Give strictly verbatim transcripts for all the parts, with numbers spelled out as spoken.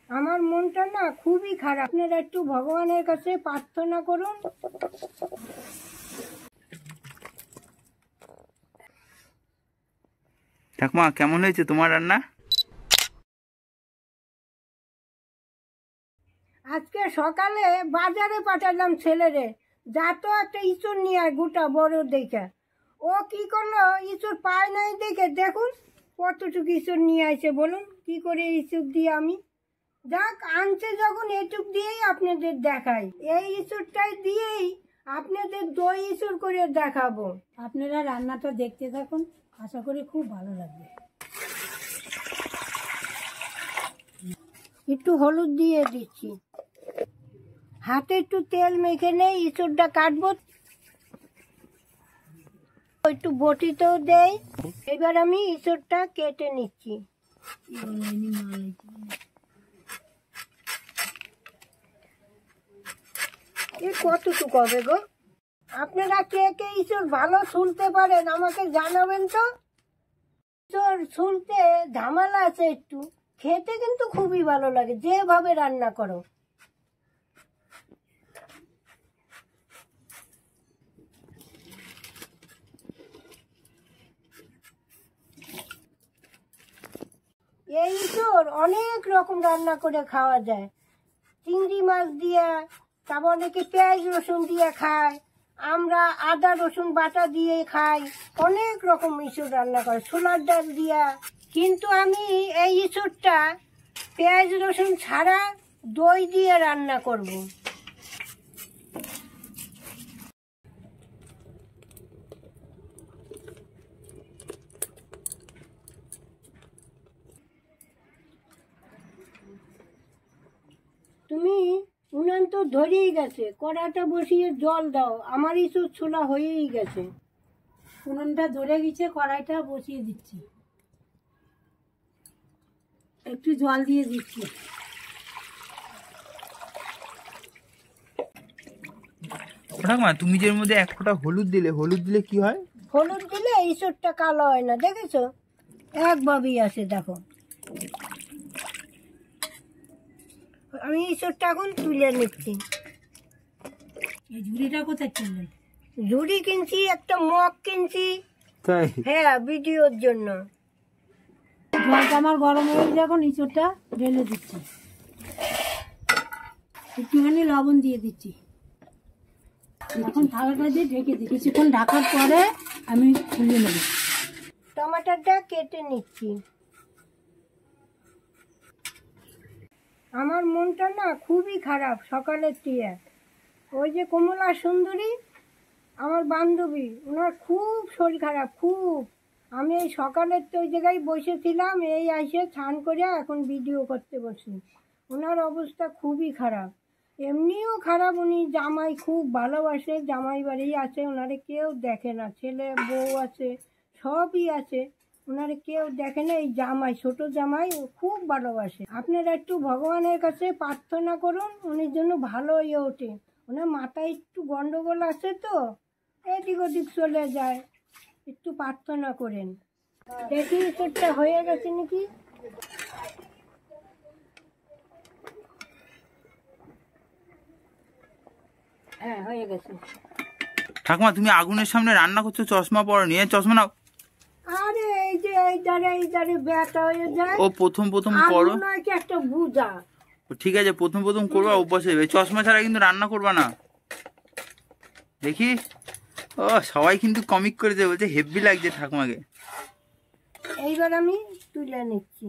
আমার মনটা না খুবই খারাপ। আপনারা একটু ভগবানের কাছে প্রার্থনা করুন। ঠাকুমা, কেমন হয়েছে তোমার রান্না? আজকে সকালে বাজারে পাঠালাম ছেলেরে, যা তো একটা ইঁচড় নিয়ে আয় গোটা বড় দেখে। ও কি করলো, ইঁচড় পায় নাই দেখে দেখুন কতটুকু ইঁচড় নিয়ে আসে। বলুন কি করে ইঁচড় দিয়ে আমি, যাক আনছে যখন এটুক দিয়েই আপনাদের দেখাই। এই ইঁচড়টাই দিয়েই আপনাদের দই ইঁচড় করে দেখাবো। আপনারা রান্নাটা দেখতে থাকুন, আশা করি খুব ভালো লাগবে। একটু হলুদ দিয়ে দিচ্ছি, হাতে একটু তেল মেখে নেই, ইঁচড়টা কাটবো। একটু বটিতেও দেই। এবার আমি ইঁচড়টা কেটে নিচ্ছি। এ কতটুকু হবে গো? আপনারা কে কে ইঁচড় ভালো শুনতে পারেন আমাকে জানাবেন তো। ইঁচড় শুনতে ঝামেলা আছে একটু, খেতে কিন্তু খুবই ভালো লাগে যেভাবে রান্না করো। এই ইঁচড় অনেক রকম রান্না করে খাওয়া যায়। চিংড়ি মাছ দিয়ে, তারপর অনেকে পেঁয়াজ রসুন দিয়ে খায়, আমরা আদা রসুন বাটা দিয়ে খাই, অনেক রকম ইঁচড় রান্না করে, ছোলার ডাল দিয়া। কিন্তু আমি এই ইঁচড়টা পেঁয়াজ রসুন ছাড়া দই দিয়ে রান্না করব। তুমি উনান তো ধরেই গেছে, কড়াটা বসিয়ে জল দাও, আমার ইঁচড় ছোলা হয়েই গেছে। উনানটা ধরে গেছে, কড়াইটা বসিয়ে দিচ্ছি, একটু জল দিয়ে দিচ্ছি। ঠাকুমা, তুমি যে এর মধ্যে এক ফোঁটা হলুদ দিলে, হলুদ দিলে কি হয়? হলুদ দিলে ইঁচড়টা কালো হয় না, দেখেছো? একভাবেই আসে। দেখো আমি ইঁচড়টা এখন তুলে নিচ্ছি। এই ঝুড়িটা কোথায় কিনলেন? ঝুড়ি কিনছি, একটা মগ কিনছি। তাই? হ্যাঁ, ভিডিওর জন্য। জলটা আমার গরম হয়ে যায়, এখন ইঁচড়টা ঢেলে দিচ্ছি, একটুখানি লবণ দিয়ে দিচ্ছি। এখন থালাটা দিয়ে ঢেকে দিচ্ছি, কিছুক্ষণ ঢাকার পরে আমি তুলে নেব। টমাটোটা কেটে নিচ্ছি। আমার মনটা না খুবই খারাপ সকালের থেকে। ওই যে কমলা সুন্দরী আমার বান্ধবী, ওনার খুব শরীর খারাপ, খুব। আমি এই সকালের তো ওই জায়গায় বসেছিলাম, এই এসে স্নান করে এখন ভিডিও করতে বসি। ওনার অবস্থা খুবই খারাপ, এমনিও খারাপ। উনি জামাই খুব ভালোবাসে, জামাই বাড়ি আছে, ওনারে কেউ দেখে না, ছেলে বউ আছে, সবই আছে, ওনারে কেউ দেখে না। এই জামাই, ছোট জামাই খুব ভালোবাসে। আপনারা একটু ভগবানের কাছে প্রার্থনা করুন, উনির জন্য ভালো হয়ে ওঠে। ওনার মাথায় একটু গন্ডগোল আছে তো, এদিক ওদিক চলে যায়, একটু প্রার্থনা করেন। দেখি ইঁচড়টা হয়ে গেছে নাকি। হ্যাঁ, হয়ে গেছে। ঠাকুমা, তুমি আগুনের সামনে রান্না করছো, চশমা পরনি, চশমা নাও। আরে এই যে এই ধারে এই ধারে ব্যথা হয়ে যায়। ও প্রথম প্রথম করো, কি একটা বুঝা। ঠিক আছে, প্রথম প্রথম করবা, অভ্যাস হয়ে যাবে। চশমা ছাড়া কিন্তু রান্না করবা না, দেখি। ও সবাই কিন্তু কমিক করে দেবে, বলছে হেভি লাগছে ঠাকুমাকে। এইবার আমি তুলে নিচ্ছি।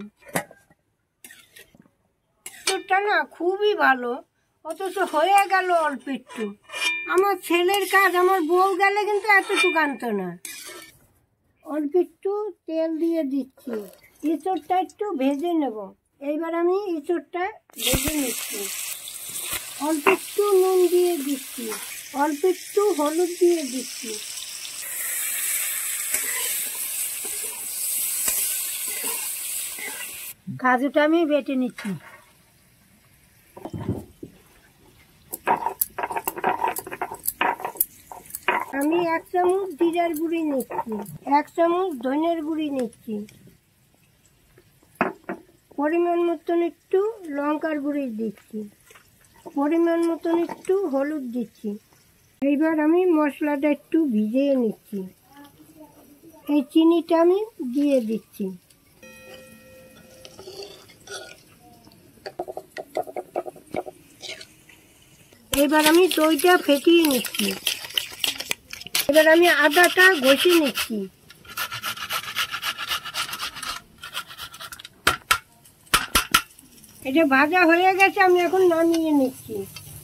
ইঁচড়টা না খুবই ভালো, অথচ হয়ে গেল অল্প একটু। আমার ছেলের কাজ, আমার বউ গেলে কিন্তু এতটুকু আনতো না। অল্প একটু তেল দিয়ে দিচ্ছি, ইঁচড়টা একটু ভেজে নেব। এইবার আমি ইঁচড়টা ভেজে নিচ্ছি, অল্প একটু নুন দিয়ে দিচ্ছি, অল্প একটু হলুদ দিয়ে দিচ্ছি। কাজুটা আমি বেটে নিচ্ছি। আমি এক চামচ জিরার গুঁড়ি নিচ্ছি, এক চামচ ধনের গুঁড়ি নিচ্ছি, পরিমাণ মতন একটু লঙ্কার গুঁড়ি দিচ্ছি, পরিমাণ মতন একটু হলুদ দিচ্ছি। এইবার আমি মশলাটা একটু ভিজিয়ে নিচ্ছি। এই চিনিটা আমি দিয়ে দিচ্ছি। এবার আমি দইটা ফেটিয়ে নিচ্ছি। এবার আমি আদাটা ঘষে নিচ্ছি। এটা ভাজা হয়ে গেছে, আমি এখন নামিয়ে নিচ্ছি।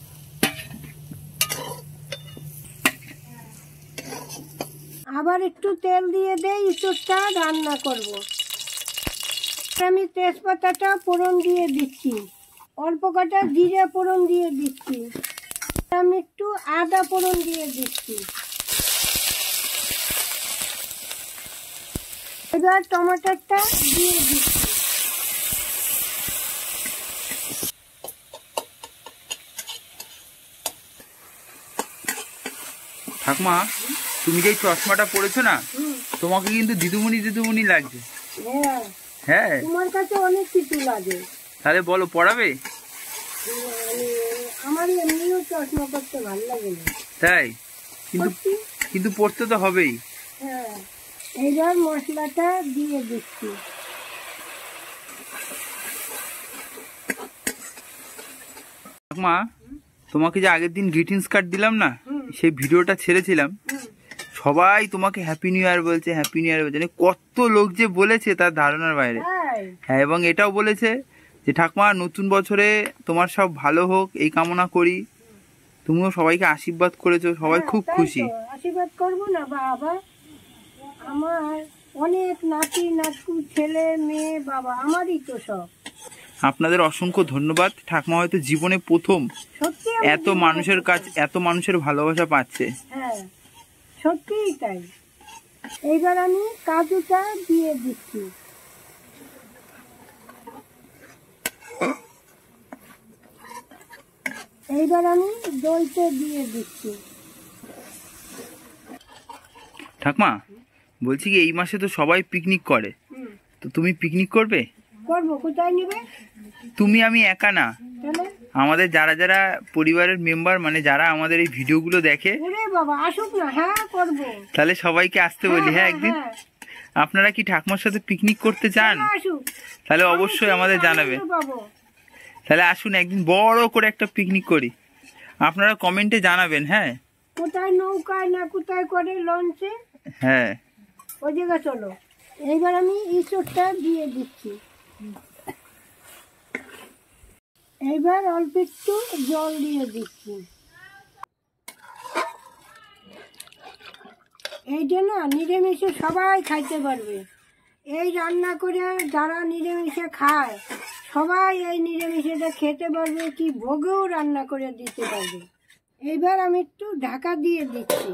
আবার একটু তেল দিয়ে দেই, ইঁচড়টা রান্না করব। আমি তেজপাতাটা ফোড়ন দিয়ে দিচ্ছি, অল্প কটা জিরে ফোড়ন দিয়ে দিচ্ছি, আমি একটু আদা ফোড়ন দিয়ে দিচ্ছি। এবার টমেটোটা দিয়ে দিচ্ছি। ঠাকুমা, তুমি যে চশমাটা পরেছো না, তোমাকে কিন্তু দিদুমণি দিদুমণি লাগছে। হ্যাঁ হ্যাঁ, তোমার কাছে অনেক কিছু লাগে। তাহলে বলো, পড়াবে? আমার এমনিও চশমা করতে ভালো লাগে না। তাই? কিন্তু কিন্তু পড়তে তো হবেই। হ্যাঁ, এইবার মশলাটা দিয়ে দিচ্ছি। ঠাকুমা, তোমাকে যে আগের দিন গ্রিটিংস কার্ড দিলাম না, সেই ভিডিওটা ছেড়েছিলাম, সবাই তোমাকে হ্যাপি নিউ ইয়ার বলছে, হ্যাপি নিউ ইয়ার বলছে। কত লোক যে বলেছে তার ধারণার বাইরে। হ্যাঁ, এবং এটাও বলেছে যে ঠাকুমা নতুন বছরে তোমার সব ভালো হোক এই কামনা করি। তুমিও সবাইকে আশীর্বাদ করেছো, সবাই খুব খুশি। আশীর্বাদ করবো না বাবা, আমার অনেক নাতি নাতু ছেলে মেয়ে, বাবা আমারই তো সব। আপনাদের অসংখ্য ধন্যবাদ। ঠাকুমা হয়তো জীবনে প্রথম এত মানুষের কাছে এত মানুষের ভালোবাসা পাচ্ছে। হ্যাঁ, সত্যিই তাই। এইবার আমি কাজুটা দিয়ে দিচ্ছি। এইবার আমি দইটা দিয়ে দিচ্ছি। ঠাকুমা, বলছি কি, এই মাসে তো সবাই পিকনিক করে, তো তুমি পিকনিক করবে? করবো। কোথায় নেবে? তুমি আমি একা না, তাহলে আমাদের যারা যারা পরিবারের মেম্বার, মানে যারা আমাদের এই ভিডিওগুলো দেখে, ওরে বাবা আসুক না। হ্যাঁ, করবো। তাহলে সবাইকে আসতে বলি। হ্যাঁ, একদিন আপনারা কি ঠাকুমার সাথে পিকনিক করতে চান? আসুক, তাহলে অবশ্যই আমাদের জানাবেন। পাবো। তাহলে আসুন, একদিন বড় করে একটা পিকনিক করি। আপনারা কমেন্টে জানাবেন। হ্যাঁ, কোথায় নৌকায় না কোথায় করে লঞ্চে, হ্যাঁ, ওই জায়গা চলো। এইবার আমি ইঁচড়টা দিয়ে দিচ্ছি। এইবার অল্প একটু জল দিয়ে দিচ্ছি। এইটা না নিরামিষে সবাই খাইতে পারবে। এই রান্না করে যারা নিরামিষে খায় সবাই এই নিরামিষেটা খেতে পারবে, কি ভোগেও রান্না করে দিতে পারবে। এইবার আমি একটু ঢাকা দিয়ে দিচ্ছি।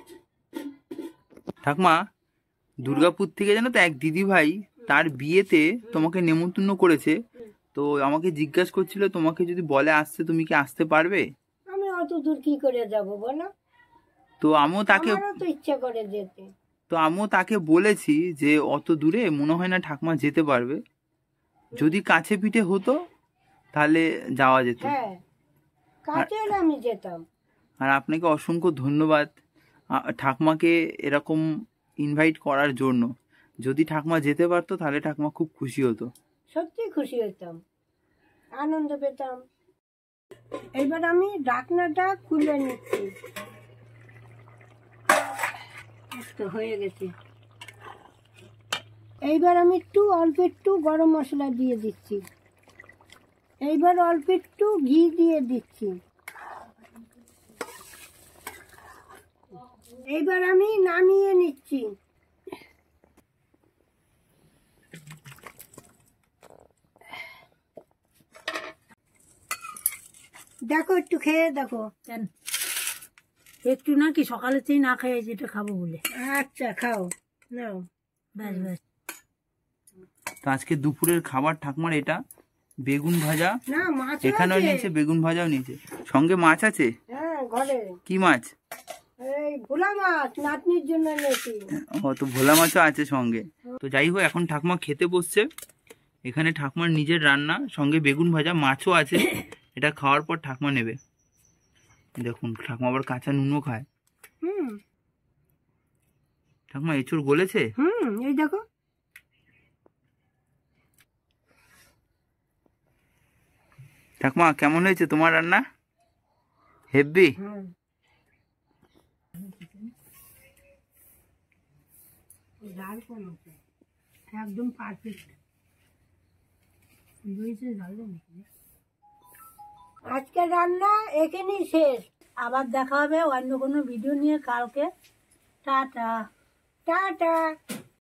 ঠাকুমা, দুর্গাপুর থেকে জানো তো এক দিদি ভাই তার বিয়েতে তোমাকে নেমন্তন্ন করেছে, তো আমাকে জিজ্ঞাসা করছিল তোমাকে যদি বলে আসতে তুমি কি আসতে পারবে? আমি অত দূর কি করে যাব বলো? তো আমিও তাকে আমারও তো ইচ্ছা করে যেতে। তো আমিও তাকে বলেছি যে অত দূরে মনে হয় না ঠাকুমা যেতে পারবে, যদি কাছে পিঠে হতো তাহলে যাওয়া যেত। হ্যাঁ, কাছে হলে আমি যেতাম। আর আপনাকে অসংখ্য ধন্যবাদ ঠাকুমাকে এরকম ইনভাইট করার জন্য। যদি ঠাকুমা যেতে পারতো তাহলে ঠাকুমা খুব খুশি হতো। সত্যি খুশি হতাম, আনন্দ পেতাম। এবার আমি ঢাকনাটা খুলে নিচ্ছি। তো হয়ে গেছে। এইবার আমি একটু অল্প একটু গরম মশলা দিয়ে দিচ্ছি। এইবার অল্প একটু ঘি দিয়ে দিচ্ছি। এইবার আমি নামিয়ে নিচ্ছি। দেখো, একটু খেয়ে দেখো। কেন একটু নাকি সকালেতেই না খেয়ে যেটা খাবো বলে? আচ্ছা, খাও, নাও। ব্যাস ব্যাস। তো আজকে দুপুরের খাবার ঠাকুমার এটা বেগুন ভাজা, না মাছ এখানেও নিয়েছে, বেগুন ভাজাও নিয়েছে, সঙ্গে মাছ আছে। হ্যাঁ, ঘরে। কি মাছ? এই ভোলা মাছ নাতনির জন্য এনেছি। ও, তো ভোলা মাছও আছে সঙ্গে। তো যাই হোক, এখন ঠাকুমা খেতে বসছে। এখানে ঠাকুমার নিজের রান্না, সঙ্গে বেগুন ভাজা, মাছও আছে। এটা খাওয়ার পর ঠাকুমা নেবে। দেখুন ঠাকুমা আবার কাঁচা নুনও খায়। হুম ঠাকুমা এঁচড় গলেছে? হুম এই দেখো। ঠাকুমা কেমন হয়েছে তোমার রান্না? হেব্বি? হুম ডাল কম আছে, একদম পারফেক্ট। আজকে রান্না এখানেই শেষ। আবার দেখা হবে অন্য কোনো ভিডিও নিয়ে কালকে। টাটা। টাটা।